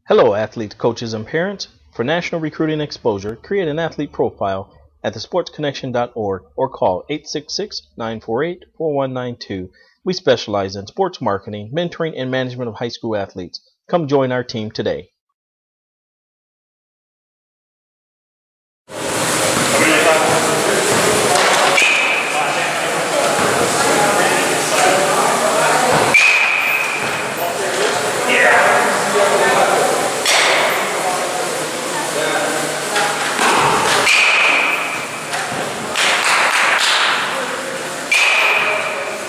Hello, athletes, coaches, and parents. For national recruiting exposure, create an athlete profile at thesportsconnection.org or call 866-948-4192. We specialize in sports marketing, mentoring, and management of high school athletes. Come join our team today.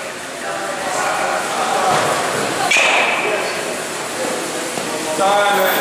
Time.